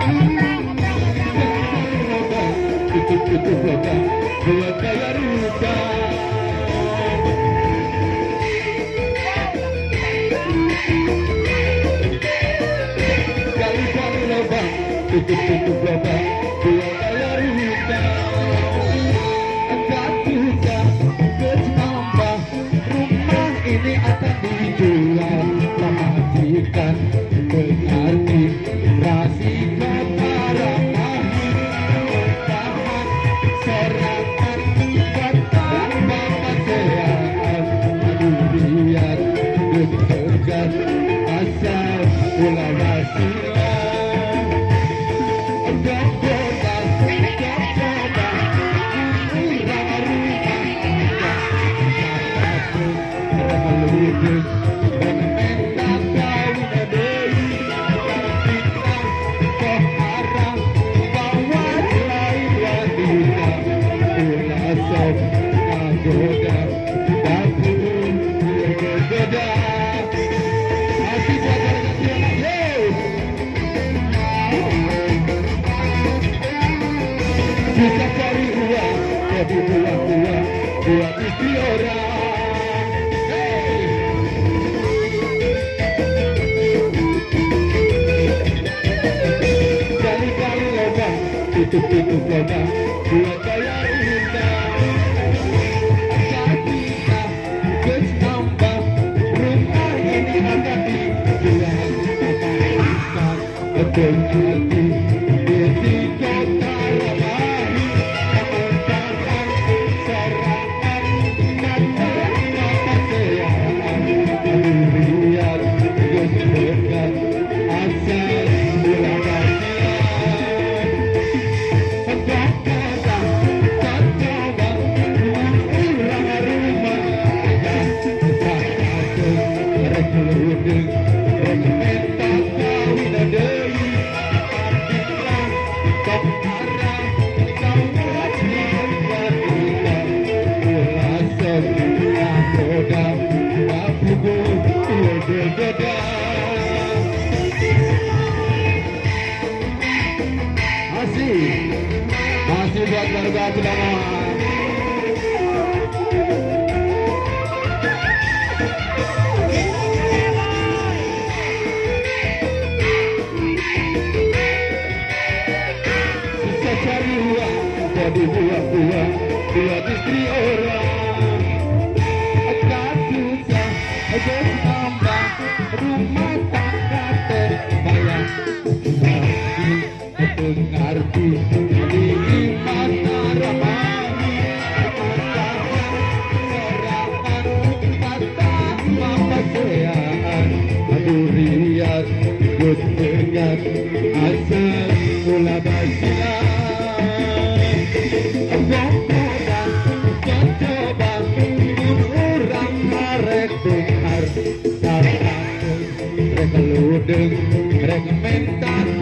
Itu boga buat kaya rupa. Kali-kali lubang, tutup boga buat kaya rupa. Enggak bisa kecambah, rumah ini akan dijual. Majikan mengerti rasi kata serangan batang bapak lihat bekerja asal ulama silam enggak bodas murah rumah mereka lulus menentang kawin adei bintang keharang bawa lain wanita ulasok nagoda dapur bergoda hati badan kecil bisa cari uang jadi buang-buang buat istri orang. Tutup boga buat kaya indah. Ketika kes nambah rumah ini akan dijual. Apakah betul hati di kota Lemari memenangkan serangan mata kepastian. Lihat kes boga asal ulama masih buat warga Cidaman. Bisa cari uang jadi buah-buah buat istri orang. Agak susah aja tambah rumah tangga terbayang. Tapi mengerti di mata ramai serangan kata kepastian. Aduh lihat good dengan asal mula basilan. Bokodan coba pun orang marek dengar. Mereka ludeng, mereka mentak